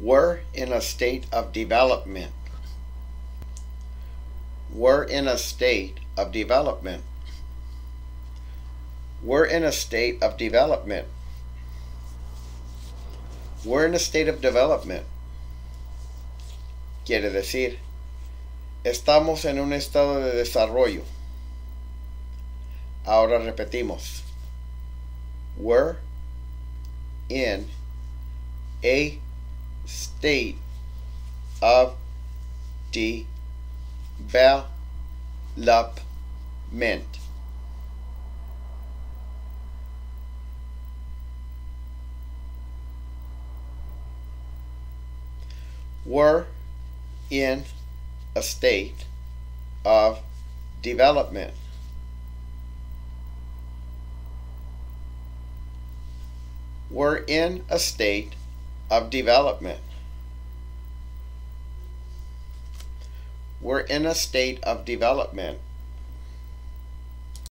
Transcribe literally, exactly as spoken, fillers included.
We're in a state of development. We're in a state of development. We're in a state of development. We're in a state of development. Quiere decir, estamos en un estado de desarrollo. Ahora repetimos. We're in a state of development. We're in a state of development. We're in a state of development. We're in a state of development.